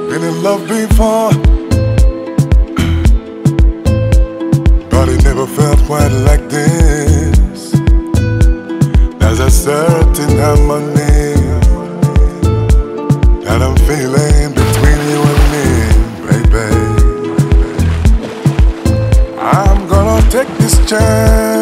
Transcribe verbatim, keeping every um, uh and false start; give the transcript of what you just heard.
Been in love before, but it never felt quite like this. There's a certain harmony that I'm feeling between you and me, baby. I'm gonna take this chance